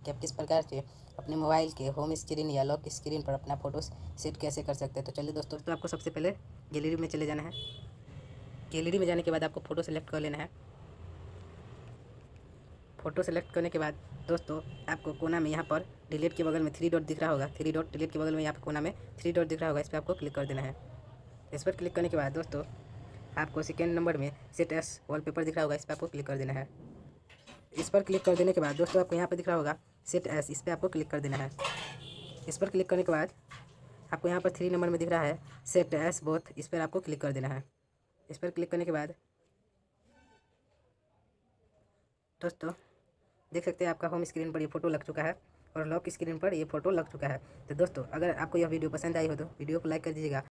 कि आप किस प्रकार से अपने मोबाइल के होम स्क्रीन या लॉक स्क्रीन पर अपना फ़ोटो सेट कैसे कर सकते हैं। तो चलिए दोस्तों, तो आपको सबसे पहले गैलरी में चले जाना है। गैलरी में जाने के बाद आपको फ़ोटो सेलेक्ट कर लेना है। फ़ोटो सेलेक्ट करने के बाद दोस्तों आपको कोना में यहाँ पर डिलीट के बगल में 3 डॉट दिख रहा होगा। 3 डॉट डिलीट के बगल में यहाँ पर कोना में 3 डॉट दिख रहा होगा, इस पर आपको क्लिक कर देना है। इस पर क्लिक करने के बाद दोस्तों आपको सेकेंड नंबर में सेट एस वॉलपेपर दिख रहा होगा, इस पर आपको क्लिक कर देना है। इस पर क्लिक कर देने के बाद दोस्तों आपको यहाँ पर दिख रहा होगा सेट एस, इस पर आपको क्लिक कर देना है। इस पर क्लिक करने के बाद आपको यहाँ पर 3 नंबर में दिख रहा है सेट एस बोथ, इस पर आपको क्लिक कर देना है। इस पर क्लिक करने के बाद दोस्तों देख सकते हैं आपका होम स्क्रीन पर ये फ़ोटो लग चुका है और लॉक स्क्रीन पर ये फ़ोटो लग चुका है। तो दोस्तों अगर आपको यह वीडियो पसंद आई हो तो वीडियो को लाइक कर दीजिएगा।